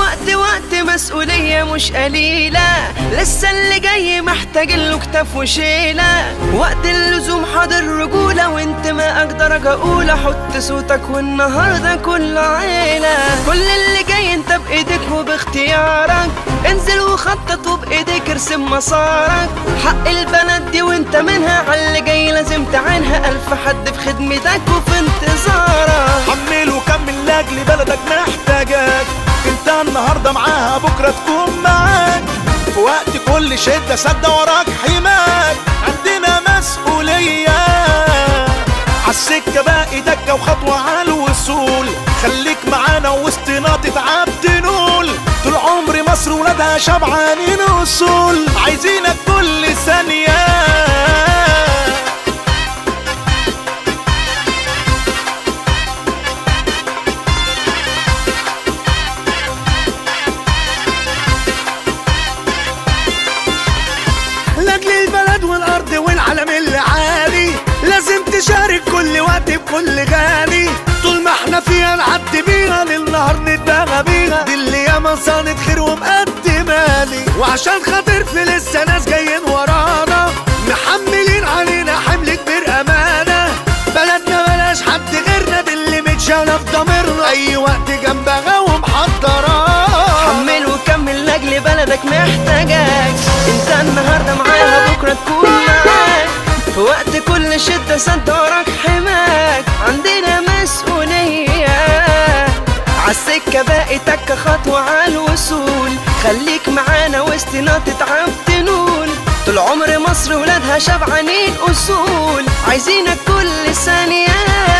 وقت مسؤولية مش قليلة، لسه اللي جاي محتاج له كتاف وشيلة. وقت اللزوم حاضر رجولة وانتمائك درجة أولى، حط صوتك والنهاردة كله عيلة. كل اللي جاي انت بإيديك وباختيارك، انزل وخطط وبإيديك ارسم مسارك. حق البنات دي وانت منها، عاللي جاي لازم تعينها. ألف حد في خدمتك وفي انتظارك. حمل وكمل لاجل بلدك محتاجك، انت النهارده معاها بكره تكون معاك. في وقت كل شده سد وراك حماك، عندنا مسؤوليه. عالسكه باقي دكه وخطوه عالوصول، خليك معانا وسطنا تتعب تنول. طول عمر مصر ولادها شبعانين اصول، عايزينك كل ثانيه. لاجل البلد والارض والعالم اللي عالي، لازم تشارك كل وقت بكل غالي. طول ما احنا فيها نعدي بيها، للنهار نتباغى بيها. دي اللي ياما صانت خير ومقدمالي، وعشان خاطر في لسه ناس جايين ورانا، محملين علينا حمل كبير امانه. بلدنا ملاش حد غيرنا، دي اللي متشاله في ضميرنا، اي وقت جنبها ومحضراها. حمل وكمل لاجل بلدك محتاجك، انت النهارده معاها بكره تكون معاك. في وقت كل شده سد وراك حماك، عندنا مسؤوليه. عالسكه باقي تكه خطوه عالوصول، خليك معانا وسطنا تتعب تنول. طول عمر مصر ولادها شبعانين اصول، عايزينك كل ثانيه.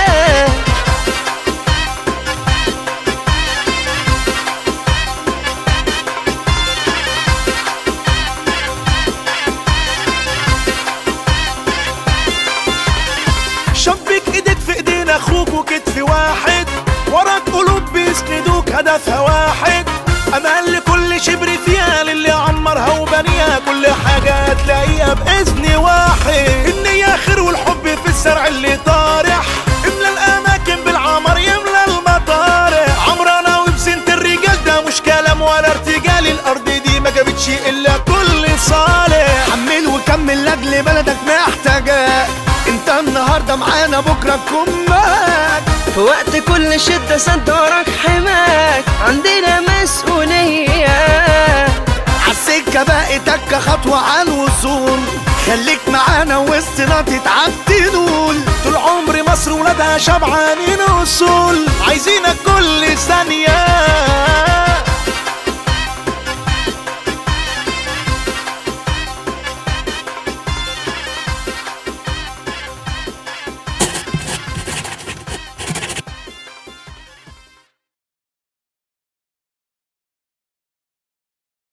شبك ايدك في ايدين اخوك وكتف واحد، وراك قلوب بيسندوك هدفها واحد. امان لكل شبر فيها، للي عمرها وبنيها، كل حاجه هتلاقيها باذن واحد. النية خير والحب في الزرع اللي طارح، املى الاماكن بالعمر يملى المطارح. عمرنا وبسنة الرجال ده مش كلام ولا ارتجال، الارض دي ما جابتش الا كل صالح. حمل وكمل لاجل بلدك محتاجاك، انت النهارده معانا بكره تكون معاك. في وقت كل شده سد وراك حماك، عندنا مسؤوليه. عالسكه باقي تكه خطوه عالوصول، خليك معانا وسطنا تتعب تنول. طول عمر مصر ولادها شبعانين اصول، عايزينك كل ثانيه.